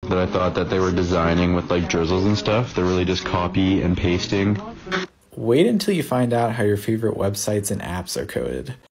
that I thought that they were designing with like drizzles and stuff. They're really just copy and pasting. Wait until you find out how your favorite websites and apps are coded.